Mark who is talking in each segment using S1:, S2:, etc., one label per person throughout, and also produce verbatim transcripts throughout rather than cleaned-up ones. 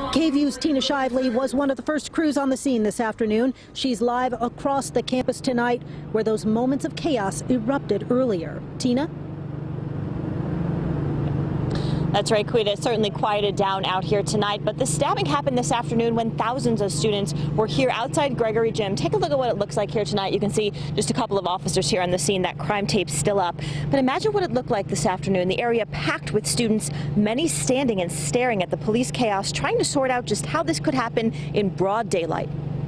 S1: K V U E's Tina Shively was one of the first crews on the scene this afternoon. She's live across the campus tonight, where those moments of chaos erupted earlier. Tina?
S2: That's right, Quita. It certainly quieted down out here tonight, but the stabbing happened this afternoon when thousands of students were here outside Gregory Gym. Take a look at what it looks like here tonight. You can see just a couple of officers here on the scene. That crime tape's still up. But imagine what it looked like this afternoon. The area packed with students, many standing and staring at the police chaos, trying to sort out just how this could happen in broad daylight.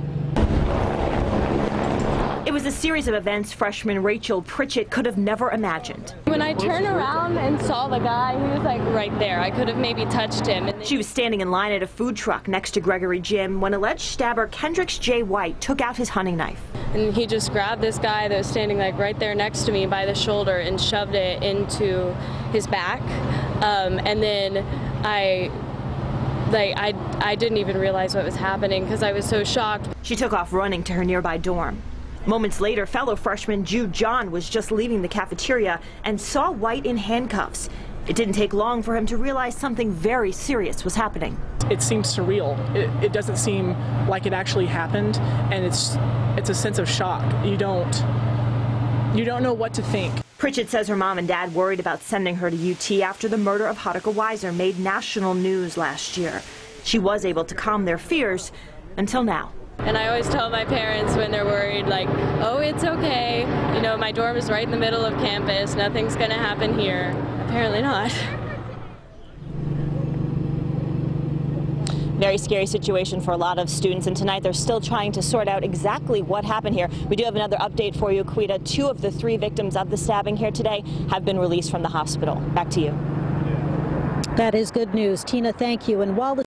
S2: It was a series of events freshman Rachel Pritchett could have never imagined.
S3: When I turned around and saw the guy, he was like right there. I could have maybe touched him. And
S2: she was standing in line at a food truck next to Gregory Gym when alleged stabber Kendricks J. White took out his hunting knife.
S3: And he just grabbed this guy that was standing like right there next to me by the shoulder and shoved it into his back. Um, and then I Like, I, I didn't even realize what was happening because I was so shocked.
S2: She took off running to her nearby dorm. Moments later, fellow freshman Jude John was just leaving the cafeteria and saw White in handcuffs. It didn't take long for him to realize something very serious was happening.
S4: It seems surreal. It, it doesn't seem like it actually happened, and it's it's a sense of shock. You don't you don't know what to think.
S2: Pritchett says her mom and dad worried about sending her to U T after the murder of Haruka Weiser made national news last year. She was able to calm their fears until now.
S3: And I always tell my parents when they're worried, like, oh, it's okay. You know, my dorm is right in the middle of campus. Nothing's going to happen here. Apparently not.
S2: Very scary situation for a lot of students, and tonight they're still trying to sort out exactly what happened here. We do have another update for you, Quita. Two of the three victims of the stabbing here today have been released from the hospital. Back to you.
S1: That is good news. Tina, thank you. And while the